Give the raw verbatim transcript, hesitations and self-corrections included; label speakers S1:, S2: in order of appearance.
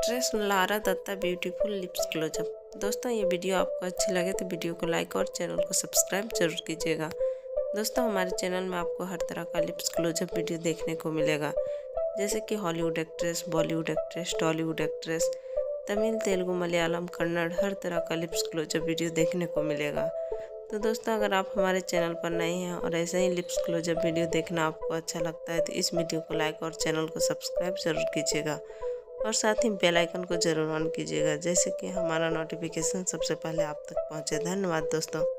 S1: Actress Lara Dutta beautiful lips closeup. दोस्तों ये video आपको अच्छी लगे तो वीडियो को लाइक और चैनल को सब्सक्राइब जरूर कीजिएगा। दोस्तों हमारे चैनल में आपको हर तरह का लिप्स क्लोजअप वीडियो देखने को मिलेगा, जैसे कि Hollywood actress, Bollywood actress, Tollywood actress, Tamil, Telugu, Malayalam, Kannada, हर तरह का लिप्स क्लोजअप वीडियो देखने को मिलेगा। तो दोस्तों अगर आप हमारे चैनल पर नए हैं और ऐसे ही लिप्स क्लोजअप वीडियो देखना आपको अच्छा लगता है तो इस वीडियो को लाइक और चैनल को सब्सक्राइब जरूर कीजिएगा और साथ ही बेल आइकन को जरूर ऑन कीजिएगा, जैसे कि हमारा नोटिफिकेशन सबसे पहले आप तक पहुंचे। धन्यवाद दोस्तों।